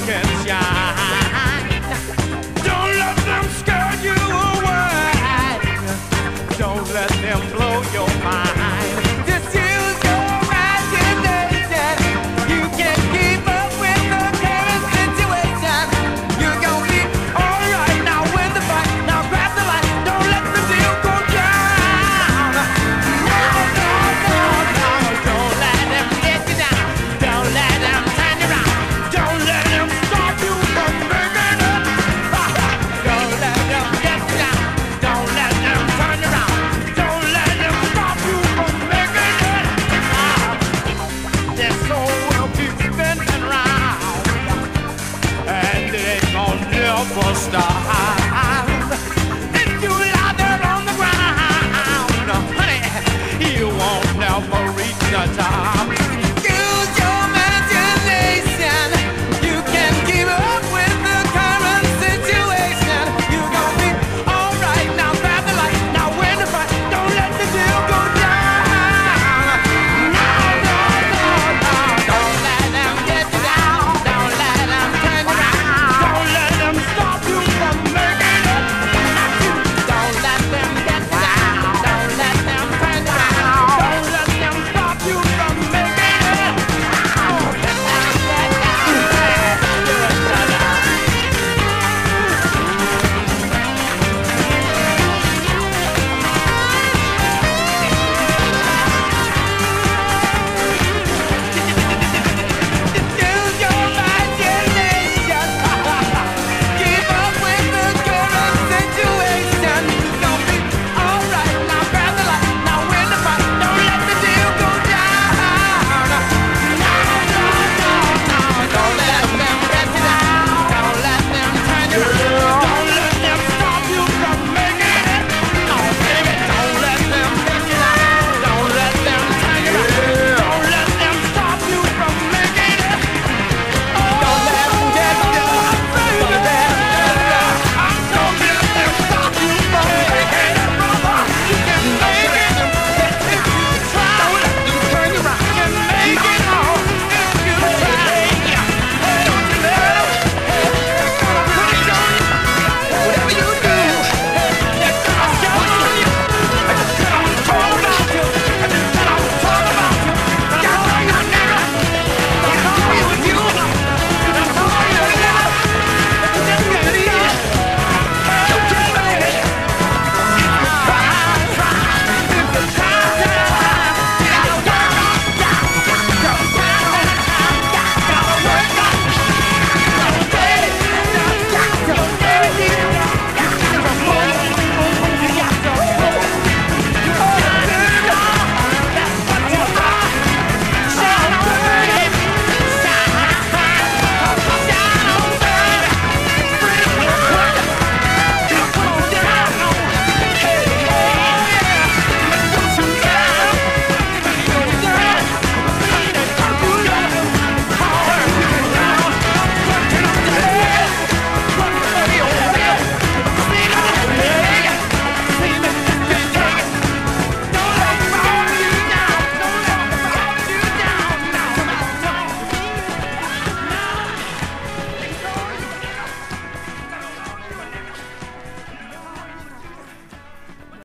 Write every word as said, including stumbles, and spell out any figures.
can shine. Don't let them scare you away. Don't let them blow your mind. Just use your imagination. You can keep up with the current situation. You're gonna be alright. Now win the fight. Now grab the light. Don't let the deal go down. No, no, no, no. Don't let them get you down. Don't let them turn you around. Don't let them stop you from making it. Don't let them get you down. Don't let them turn you around. Don't let them stop you from making it. Their soul will keep spinning round, and it ain't gonna never stop.